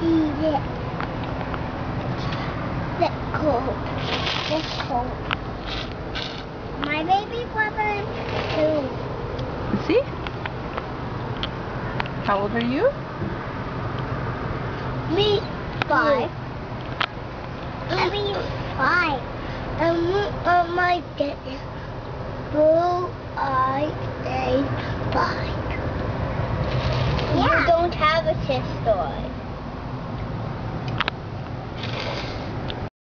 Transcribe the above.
eat it. That's cold. That's cold. My baby brother too. See? How old are you? Me, 5. I mean 5. My dad blue eyed day 5. Yeah. You don't have a sister.